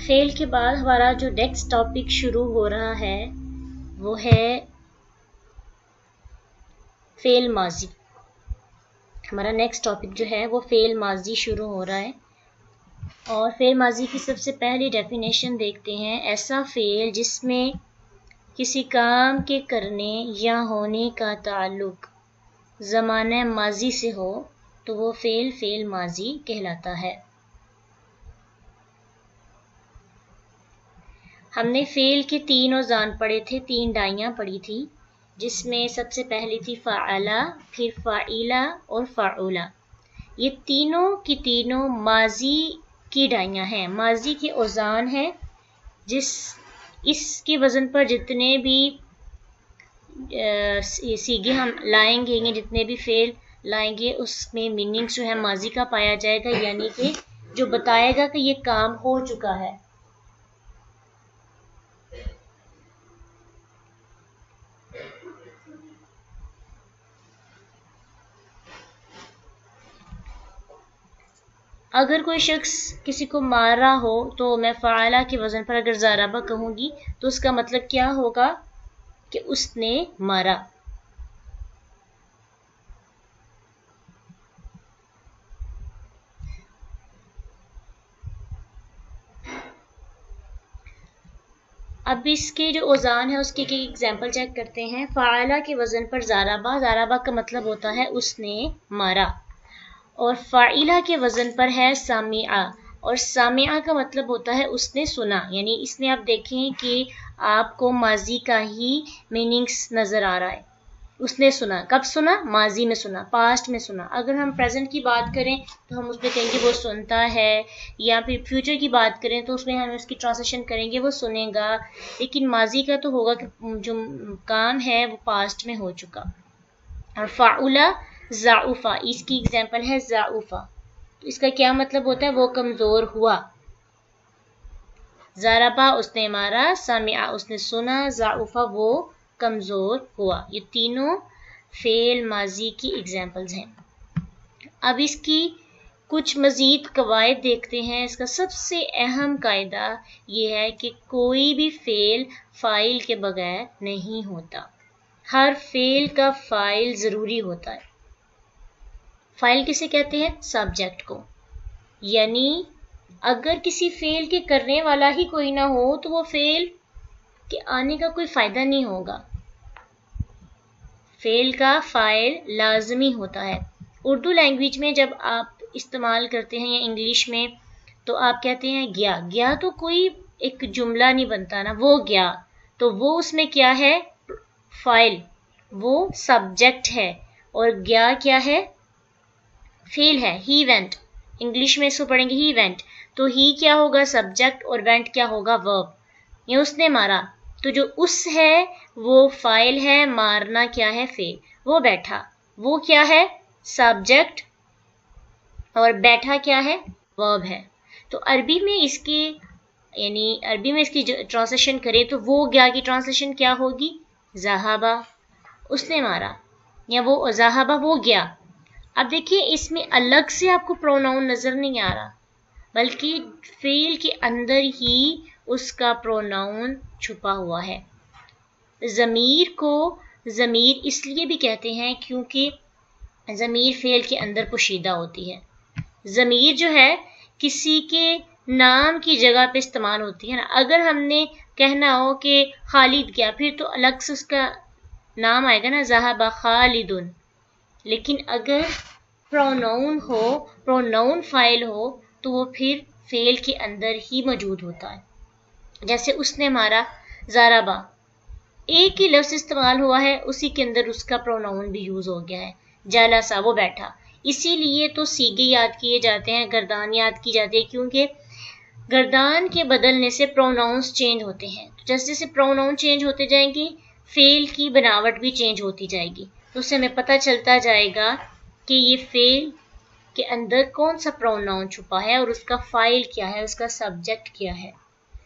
Fail के बाद हमारा जो नेक्स्ट टॉपिक शुरू हो रहा है वो है फेल माजी। हमारा नेक्स्ट टॉपिक जो है वो फेल माजी शुरू हो रहा है और फेल माजी की सबसे पहली डेफिनेशन देखते हैं। ऐसा फेल जिसमें किसी काम के करने या होने का ताल्लुक ज़माने माजी से हो तो वो फेल माजी कहलाता है। हमने फेल के 3 औज़ान पढ़े थे, 3 डाइयाँ पढ़ी थी, जिसमें सबसे पहली थी फ़अला, फिर फ़ाइला और फ़अूला। ये तीनों की तीनों माजी की डाइयाँ हैं, माजी के औज़ान हैं। इसके वज़न पर जितने भी सीगे हम लाएंगे, जितने भी फेल लाएंगे, उसमें मीनिंग्स जो है माजी का पाया जाएगा, यानी कि जो बताएगा कि ये काम हो चुका है। अगर कोई शख्स किसी को मारा हो तो मैं फ़अला के वज़न पर अगर ज़रबा कहूँगी तो उसका मतलब क्या होगा कि उसने मारा। अब इसके जो औज़ान है उसके एक एग्जाम्पल चेक करते हैं। फ़अला के वज़न पर ज़रबा, ज़रबा का मतलब होता है उसने मारा, और फ़ाइला के वज़न पर है सामिआ, और सामिआ का मतलब होता है उसने सुना। यानी इसमें आप देखें कि आपको माजी का ही मीनिंग्स नज़र आ रहा है। उसने सुना, कब सुना? माजी में सुना, पास्ट में सुना। अगर हम प्रेजेंट की बात करें तो हम उसमें कहेंगे वो सुनता है, या फिर फ्यूचर की बात करें तो उसमें हम उसकी ट्रांसलेशन करेंगे वो सुनेगा। लेकिन माजी का तो होगा कि जो काम है वो पास्ट में हो चुका। और फ़अूला ज़ाउफ़ा, इसकी एग्जाम्पल है ज़ाउफ़ा, तो इसका क्या मतलब होता है? वो कमज़ोर हुआ। ज़रबा उसने मारा, सामिआ उसने सुना, ज़ाउफ़ा वो कमज़ोर हुआ। ये तीनों फेल माजी की एग्जाम्पल्स हैं। अब इसकी कुछ मज़ीद कवायद देखते हैं। इसका सबसे अहम कायदा ये है कि कोई भी फेल फ़ाइल के बगैर नहीं होता। हर फेल का फ़ाइल ज़रूरी होता है। फ़ाइल किसे कहते हैं? सब्जेक्ट को। यानी अगर किसी फेल के करने वाला ही कोई ना हो तो वो फेल के आने का कोई फ़ायदा नहीं होगा। फेल का फ़ाइल लाजमी होता है। उर्दू लैंग्वेज में जब आप इस्तेमाल करते हैं या इंग्लिश में तो आप कहते हैं गया। गया तो कोई एक जुमला नहीं बनता ना, वो गया, तो वो उसमें क्या है? फ़ाइल, वो सब्जेक्ट है, और गया क्या है? फेल है। ही वेंट, इंग्लिश में इसको पढ़ेंगे ही वेंट, तो ही क्या होगा? सब्जेक्ट, और वेंट क्या होगा? वर्ब। ये उसने मारा, तो जो उस है वो फाइल है, मारना क्या है? फेल। वो बैठा, वो क्या है? सब्जेक्ट, और बैठा क्या है? वर्ब है। तो अरबी में इसकी ट्रांसलेशन करें तो वो गया की ट्रांसलेशन क्या होगी? ज़हाबा, उसने मारा, या वो ज़हाबा वो गया। अब देखिए इसमें अलग से आपको प्रोनाउन नज़र नहीं आ रहा, बल्कि फेल के अंदर ही उसका प्रोनाउन छुपा हुआ है। ज़मीर को ज़मीर इसलिए भी कहते हैं क्योंकि ज़मीर फेल के अंदर पोशीदा होती है। ज़मीर जो है किसी के नाम की जगह पे इस्तेमाल होती है ना। अगर हमने कहना हो कि खालिद गया, फिर तो अलग से उसका नाम आएगा ना, ज़हाबा खालिदुन। लेकिन अगर प्रोनाउन हो, प्रोनाउन फाइल हो, तो वो फिर फेल के अंदर ही मौजूद होता है। जैसे उसने मारा, ज़रबा, एक ही लफ्ज़ इस्तेमाल हुआ है, उसी के अंदर उसका प्रोनाउन भी यूज़ हो गया है। जलसा, वो बैठा। इसीलिए तो सीगे याद किए जाते हैं, गर्दान याद की जाती है, क्योंकि गर्दान के बदलने से प्रोनाउंस चेंज होते हैं। तो जैसे जैसे प्रोनाउन चेंज होते जाएंगे, फेल की बनावट भी चेंज होती जाएगी। तो उससे हमें पता चलता जाएगा कि ये फेल के अंदर कौन सा प्रोनाउन छुपा है और उसका फाइल क्या है, उसका सब्जेक्ट क्या है।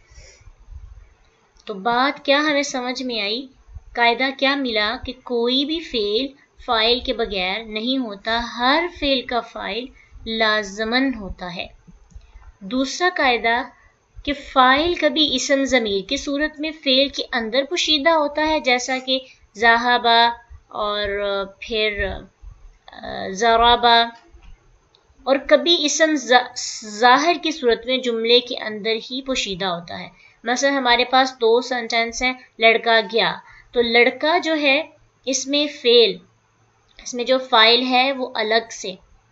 तो बात क्या हमें समझ में आई, कायदा क्या मिला कि कोई भी फेल फाइल के बगैर नहीं होता, हर फेल का फाइल लाजमन होता है। दूसरा कायदा کہ فاعل کبھی اسم ضمیر کی صورت میں فعل کے اندر پوشیدہ ہوتا ہے، جیسا کہ ذہبا اور پھر ضربا، اور کبھی اسم ظاہر کی صورت میں جملے کے اندر ہی پوشیدہ ہوتا ہے۔ مثلا ہمارے پاس دو سینٹینس ہیں، لڑکا گیا، تو لڑکا جو ہے اس میں جو فاعل ہے وہ الگ سے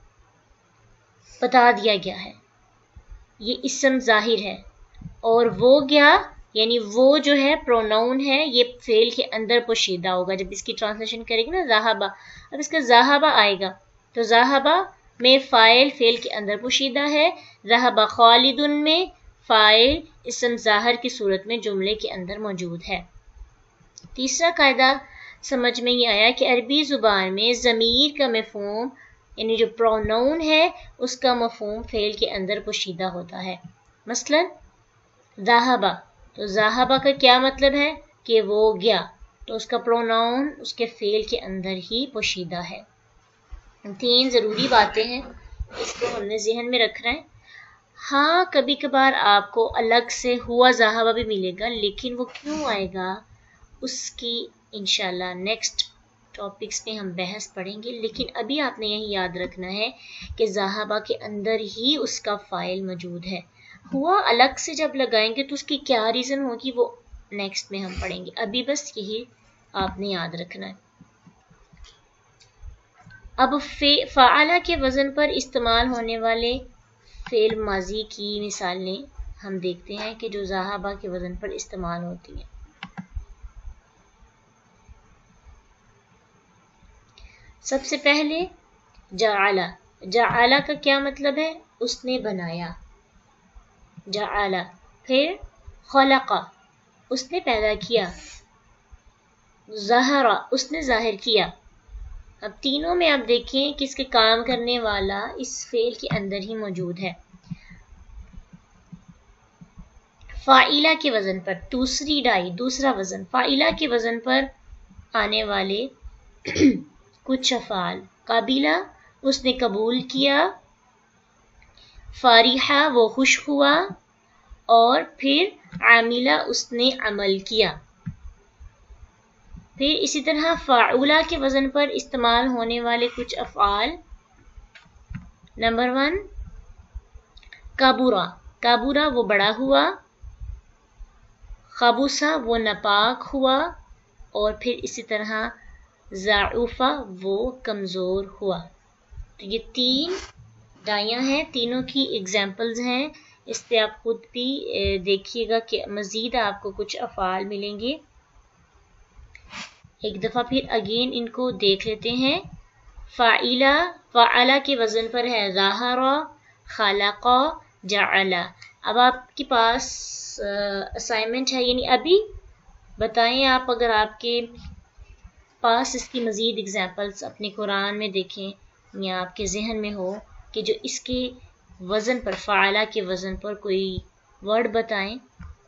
بتا دیا گیا ہے، یہ اسم ظاہر ہے، اور وہ گیا یعنی وہ جو ہے پروناؤن ہے، یہ فعل کے اندر پوشیدہ ہوگا۔ جب اس کی ٹرانسلیشن کرے گی نا ذہبا، اب اس کا ذہبا آئے گا تو ذہبا میں فاعل فعل کے اندر پوشیدہ ہے، ذہبا خالد میں فاعل اسم ظاہر کی صورت میں جملے کے اندر موجود ہے۔ تیسرا قاعدہ سمجھ میں یہ آیا کہ عربی زبان میں ضمیر کا مفہوم یعنی جو پروناؤن ہے اس کا مفہوم فعل کے اندر پوشیدہ ہوتا ہے۔ مثلا ذہبا، تو ذہبا کا کیا مطلب ہے کہ وہ گیا، تو اس کا پروناؤن اس کے فعل کے اندر ہی پوشیدہ ہے۔ تین ضروری باتیں ہیں، اس کو ہم نے ذہن میں رکھنا ہے۔ ہاں کبھی کبھار آپ کو الگ سے ہوا ذہبا بھی ملے گا، لیکن وہ کیوں آئے گا اس کی انشاءاللہ نیکسٹ ٹاپکس میں ہم بحث پڑھیں گے، لیکن ابھی آپ نے یہی یاد رکھنا ہے کہ ذہبا کے اندر ہی اس کا فاعل موجود ہے۔ ہوا الگ سے جب لگائیں گے تو اس کی کیا ریزن ہوگی وہ نیکسٹ میں ہم پڑھیں گے، ابھی بس یہی آپ نے یاد رکھنا ہے۔ اب فعلا کے وزن پر استعمال ہونے والے فعل ماضی کی مثالیں ہم دیکھتے ہیں کہ جو ذہبا کے وزن پر استعمال ہوتی ہیں۔ سب سے پہلے جعل، جعل کا کیا مطلب ہے؟ اس نے بنایا، جعل۔ پھر خلق، اس نے پیدا کیا، ظہر، اس نے ظاہر کیا۔ اب تینوں میں آپ دیکھیں کہ اس کے کام کرنے والا اس فعل کے اندر ہی موجود ہے۔ فاعلہ کے وزن پر دوسرا وزن، فاعلہ کے وزن پر آنے والے کچھ افعال، قبیلہ، اس نے قبول کیا، فارحہ، وہ خوش ہوا، اور پھر عاملہ، اس نے عمل کیا۔ پھر اسی طرح فاعولہ کے وزن پر استعمال ہونے والے کچھ افعال، نمبر 1 کبورا، کبورا وہ بڑا ہوا، خبوسا وہ ناپاک ہوا، اور پھر اسی طرح ضعوفا وہ کمزور ہوا۔ تو یہ تین ڈائیاں ہیں، تینوں کی ایگزامپلز ہیں، اس پہ آپ خود بھی دیکھیے گا کہ مزید آپ کو کچھ افعال ملیں گے۔ ایک دفعہ پھر اگین ان کو دیکھ لیتے ہیں۔ فعلہ کے وزن پر ہے ظہر، خلق، جعل۔ اب آپ کے پاس اسائنمنٹ ہے، یعنی ابھی بتائیں آپ اگر آپ کے پاس اس کی مزید ایگزامپلس اپنے قرآن میں دیکھیں یا آپ کے ذہن میں ہو کہ جو اس کے وزن پر، فعلہ کے وزن پر کوئی ورڈ بتائیں۔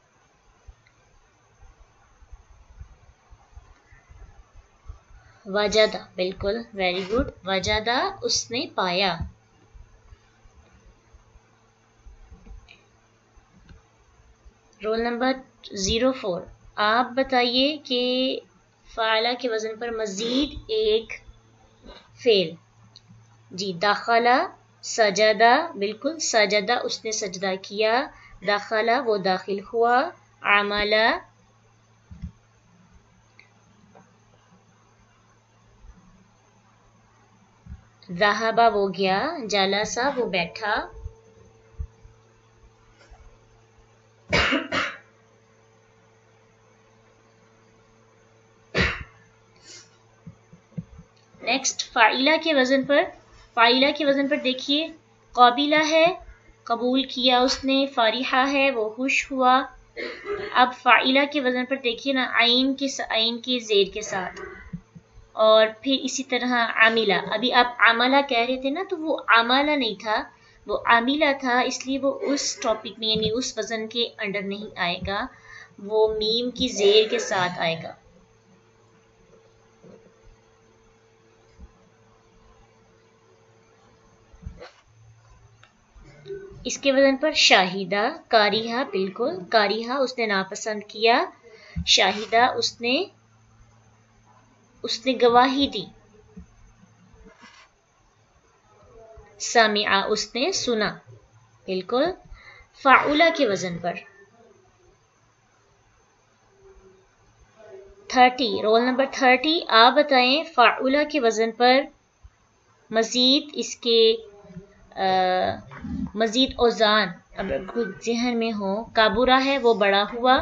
وجدہ، بالکل، ویری گڈ، وجدہ، اس نے پایا۔ رول نمبر 04، آپ بتائیے کہ فعلہ کے وزن پر مزید ایک فعل۔ جی، دخلہ، سجدہ، بالکل، سجدہ، اس نے سجدہ کیا، دخلہ وہ داخل ہوا، عملہ، ذہبہ وہ گیا، جلسہ وہ بیٹھا، نیکسٹ فاعلہ کے وزن پر دیکھیے، قابلہ ہے، قبول کیا اس نے، فارحہ ہے، وہ خوش ہوا۔ اب فاعلہ کے وزن پر دیکھیے نا، عین کی زیر کے ساتھ، اور پھر اسی طرح عاملہ۔ ابھی آپ عاملہ کہہ رہے تھے نا، تو وہ عاملہ نہیں تھا، وہ عاملہ تھا، اس لیے وہ اس ٹاپک میں یعنی اس وزن کے انڈر نہیں آئے گا، وہ میم کی زیر کے ساتھ آئے گا۔ इसके वजन पर शाहिदा, कारिहा, बिल्कुल कारिहा उसने नापसंद किया, शाहिदा उसने गवाही दी, सामिआ उसने सुना, बिल्कुल फाउला के वजन पर 30, रोल नंबर 30, आप बताएं फाउला के वजन पर मजीद इसके मजीद औजान अब कुछ जहन में हो। काबुरा है वो बड़ा हुआ,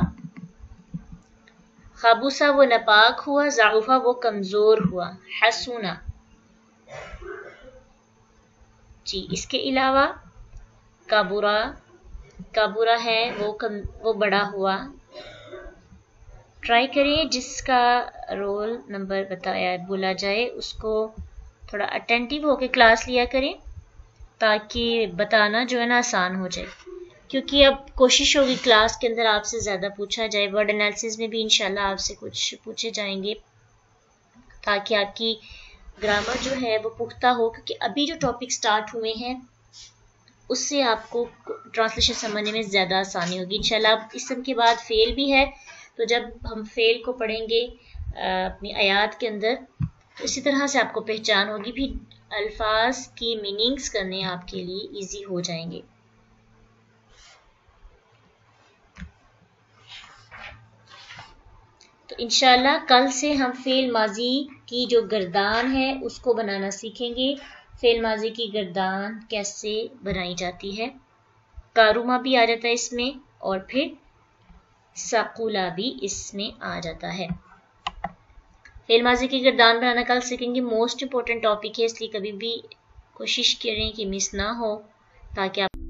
खाबूसा वो नापाक हुआ, ज़ाउफा वो कमजोर हुआ, हसूना। जी इसके अलावा काबुरा है वो बड़ा हुआ। ट्राई करें जिसका रोल नंबर बोला जाए उसको थोड़ा अटेंटिव होकर क्लास लिया करें ताकि बताना जो है ना आसान हो जाए, क्योंकि अब कोशिश होगी क्लास के अंदर आपसे ज़्यादा पूछा जाए। वर्ड एनालिसिस में भी इंशाल्लाह आपसे कुछ पूछे जाएंगे ताकि आपकी ग्रामर जो है वो पुख्ता हो, क्योंकि अभी जो टॉपिक स्टार्ट हुए हैं उससे आपको ट्रांसलेशन समझने में ज़्यादा आसानी होगी इंशाल्लाह। इसम के बाद फेल भी है, तो जब हम फेल को पढ़ेंगे अपनी आयात के अंदर तो इसी तरह से आपको पहचान होगी, भी अल्फाज की मीनिंग्स करने आपके लिए इजी हो जाएंगे। तो इंशाल्लाह कल से हम फेल माजी की जो गर्दान है उसको बनाना सीखेंगे। फेल माजी की गर्दान कैसे बनाई जाती है, कारुमा भी आ जाता है इसमें और फिर साकुला भी इसमें आ जाता है। फेल माजी की गर्दान बनाना कल सीखेंगे, मोस्ट इंपॉर्टेंट टॉपिक है, इसलिए कभी भी कोशिश करें कि मिस ना हो ताकि आप